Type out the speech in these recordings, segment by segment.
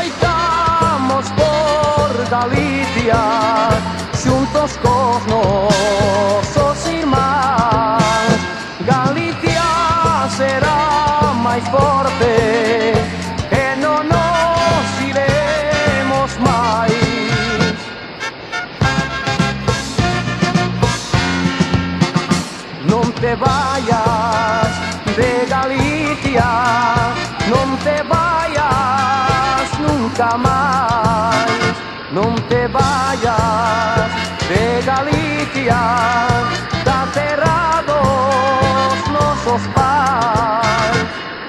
moitamos por Galicia, xuntos cos nosos irmáns. Galicia será máis forte e non nos iremos máis. Non te vayas de Galicia, non te vayas nunca máis. Non te vayas de Galicia, da terra dos nosos pais.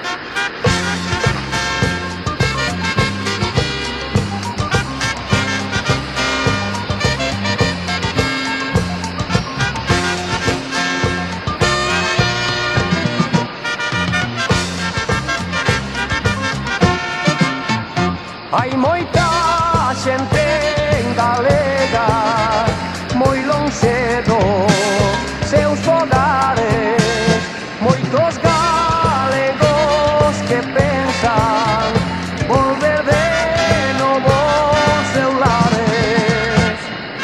Hai moita xente galega moi lonxe dos seus fogares, moitos galegos que pensan volver de novo aos seus lares.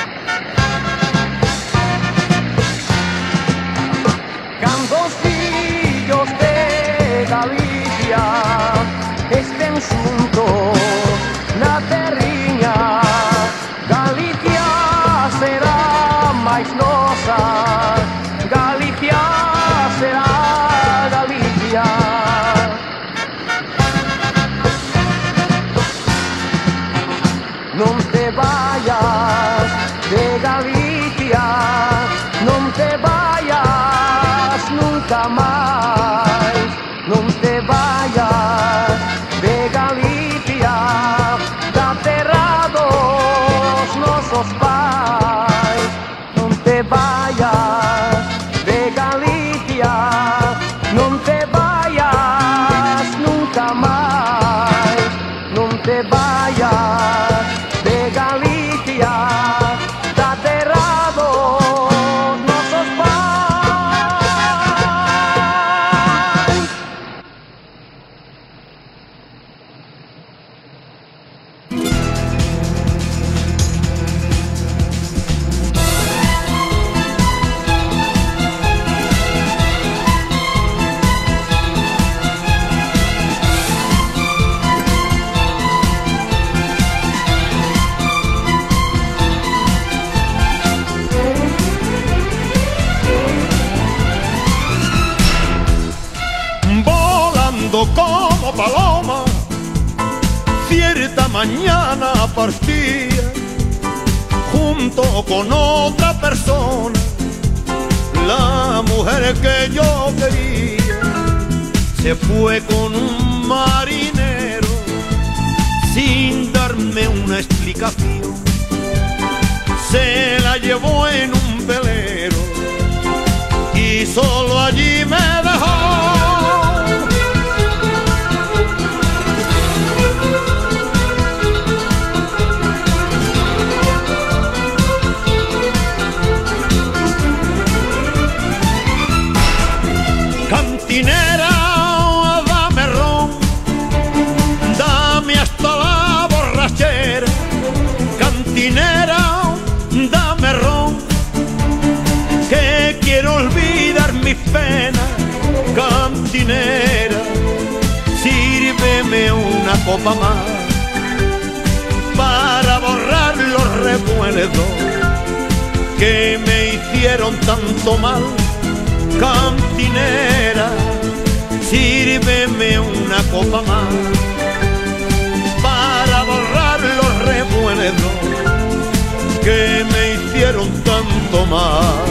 Cando os fillos de Galicia estén xuntos na terriña, Galicia será máis nosa, Galicia será Galicia. Non te vayas de Galicia, non te vayas nunca máis. Non te vayas de Galicia, da terra dos nosos pais. Non te vayas de Galicia, non te vayas nunca máis. Non te vayas de Galicia, da terra dos nosos pais. Como paloma, cierta mañana partía junto con otra persona, la mujer que yo quería. Se fue con un marinero sin darme una explicación, se la llevó en un velero y solo allí me dejó. Cantinera, dame ron, dame hasta la borrachera. Cantinera, dame ron, que quiero olvidar mis penas. Cantinera, sírveme una copa más para borrar los recuerdos que me hicieron tanto mal. Cantinera, sírveme una copa más para borrar los recuerdos que me hicieron tanto mal.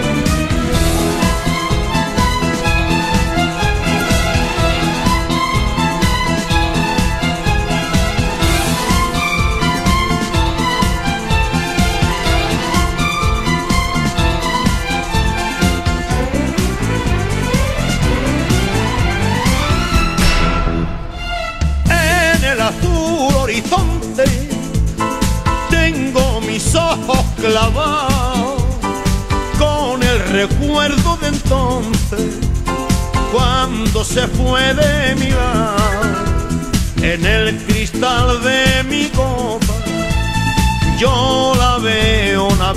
Horizonte, tengo mis ojos clavados con el recuerdo de entonces, cuando se fue de mi lado. En el cristal de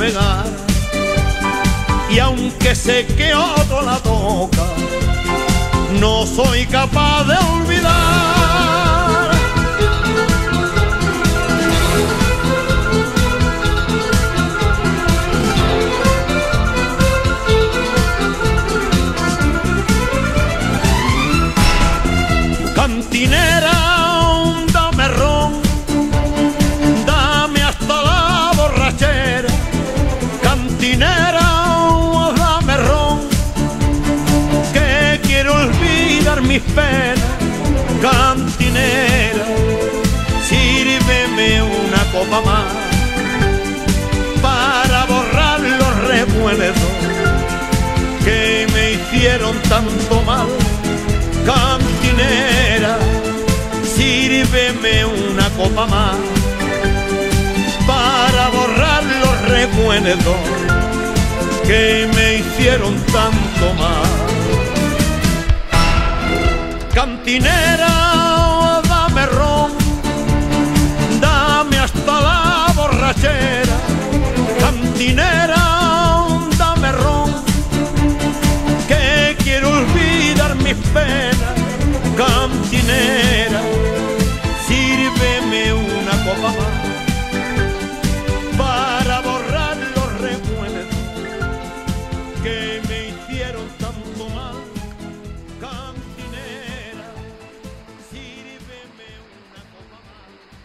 navegar. Y aunque sé que otro la toca, no soy capaz de olvidar. Cantinera, dame ron, dame hasta la borrachera. Cantinera, dame ron, que quiero olvidar mis penas. Cantinera, sírveme una copa más para borrar los recuerdos que me hicieron tanto mal. Cantinera, sírveme una copa más para borrar los recuerdos que me hicieron tanto mal. Cantinera, dame ron, dame hasta la borrachera. Cantinera, dame ron, que quiero olvidar mis penas. Cantinera, sírveme una copa más para borrar los recuerdos que me hicieron tanto mal. Cantinera, sírveme una copa más.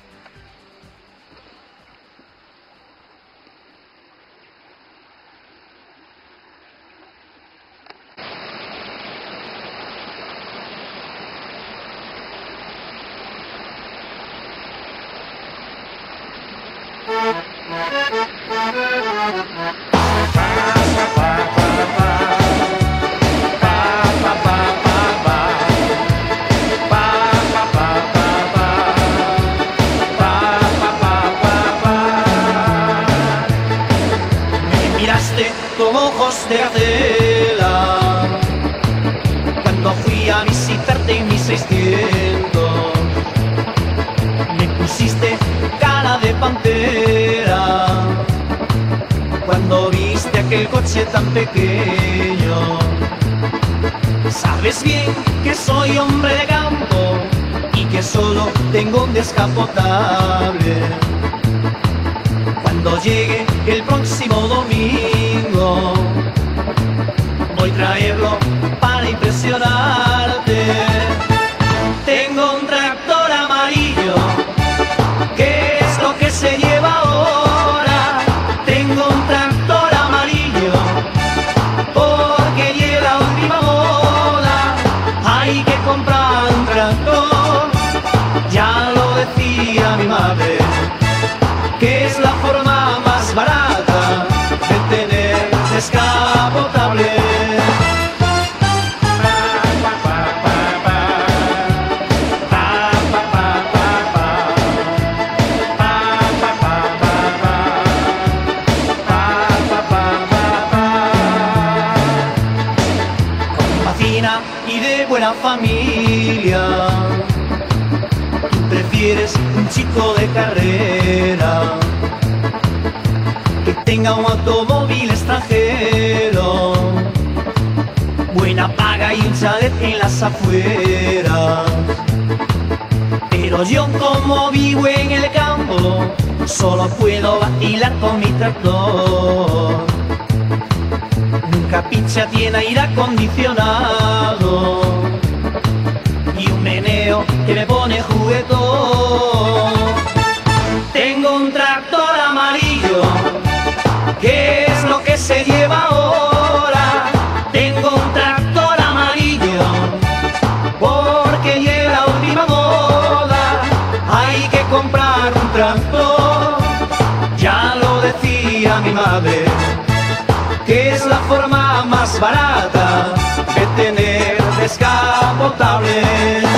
Me miraste con ojos de gacela cuando fui a visitarte en mis 600. Me pusiste cara de pantera cuando viste aquel coche tan pequeño. Sabes bien que soy hombre de campo y que solo tengo un descapotable. Cuando llegue el próximo domingo voy a traerlo para impresionarte. Tengo un tractor amarillo, ¿qué es lo que se lleva ahora? Tengo un tractor amarillo porque llega la última moda. Hay que comprar un tractor, ya lo decía mi madre, que es la forma más barata de tener descapotable. Y de buena familia, tú prefieres un chico de carrera que tenga un automóvil extranjero, buena paga y un chalet en las afueras. Pero yo, como vivo en el campo, solo puedo vacilar con mi tractor. Nunca pincha, tiene aire acondicionado y un meneo que me pone juguetón. Tengo un tractor amarillo, ¿qué es lo que se lleva ahora? Tengo un tractor amarillo porque llega la última moda. Hay que comprar un tractor, ya lo decía mi madre, que es la forma más barata de tener descapotable.